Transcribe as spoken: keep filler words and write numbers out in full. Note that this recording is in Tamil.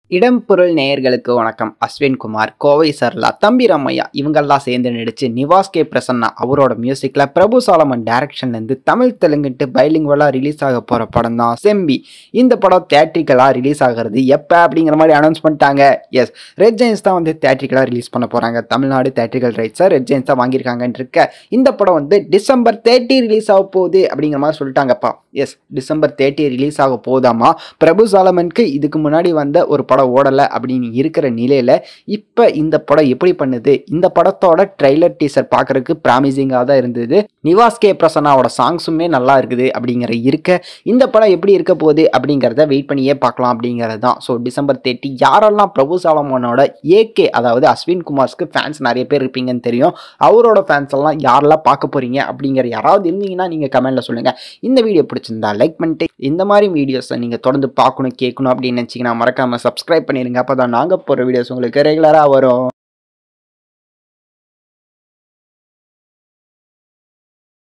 இடம் பொருள் நேயர்களுக்கு வணக்கம். அஸ்வின், குமார், கோவை, சரலா, தம்பி ரம்மையா இவங்கெல்லாம் சேர்ந்து நடிச்சு நிவாஸ் கே பிரசன்னா அவரோட மியூசிக்ல பிரபுசாலமன் டைரக்ஷன்ல இருந்து தமிழ் தெலுங்குட்டு பைலிங்குவலா ரிலீஸ் ஆக போற படம் தான் செம்பி. இந்த படம் தியேட்ரிக்கலா ரிலீஸ் ஆகிறது எப்ப அப்படிங்கிற மாதிரி அனௌன்ஸ் பண்ணிட்டாங்க. எஸ், ரெட் ஜெயின்ஸ் தான் வந்து தியேட்ரிக்கலா ரிலீஸ் பண்ண போறாங்க. தமிழ்நாடு தியேட்ரிக்கல் ரைட்ஸை ரெட் ஜெயின்ஸ் தான் வாங்கியிருக்காங்கன்னு இருக்க. இந்த படம் வந்து டிசம்பர் தேர்ட்டி ரிலீஸ் ஆக போகுது அப்படிங்கிற மாதிரி சொல்லிட்டாங்கப்பா. எஸ், டிசம்பர் தேர்ட்டி ரிலீஸ் ஆக போதாமா. பிரபுசாலமனுக்கு இதுக்கு முன்னாடி வந்த ஒரு படம் ஓடலை அப்படின்னு இருக்கிற நிலையில இப்போ இந்த படம் எப்படி பண்ணுது, இந்த படத்தோட ட்ரெய்லர் டீசர் பார்க்கறதுக்கு ப்ராமிசிங்காக தான் இருந்தது. நிவாஸ் கே பிரசன்னாவோட சாங்ஸுமே நல்லா இருக்குது அப்படிங்கிற இருக்க இந்த படம் எப்படி இருக்க போகுது அப்படிங்கிறத வெயிட் பண்ணியே பார்க்கலாம் அப்படிங்கிறது தான். ஸோ டிசம்பர் தேர்ட்டி யாரெல்லாம் பிரபுசாலமனோட ஏகே அதாவது அஸ்வின் குமார்ஸ்க்கு ஃபேன்ஸ் நிறைய பேர் இருப்பீங்கன்னு தெரியும். அவரோட ஃபேன்ஸ் எல்லாம் யாரெல்லாம் பார்க்க போறீங்க அப்படிங்கிற யாராவது இருந்தீங்கன்னா நீங்கள் கமெண்ட்ல சொல்லுங்க. இந்த வீடியோ பிடிச்சிருந்தா லைக் பண்ணிட்டு இந்த மாதிரி வீடியோஸை நீங்கள் தொடர்ந்து பார்க்கணும் கேட்கணும் அப்படின்னு நினச்சிங்கன்னா மறக்காம சப்ஸ்கிரைப் பண்ணிடுங்க. அப்போ தான் நாங்கள் போகிற வீடியோஸ் உங்களுக்கு ரெகுலராக வரும்.